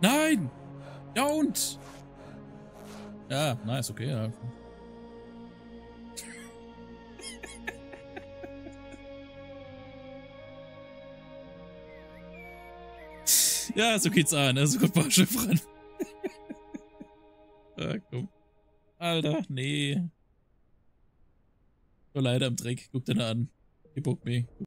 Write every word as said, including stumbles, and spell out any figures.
Nein! Don't! Ja, nice, okay, ja. Ja, so geht's an, ne? So kommt Barschiff ran. Ja, komm. Alter, nee. So leider im Dreck. Guck dir an. He booked me.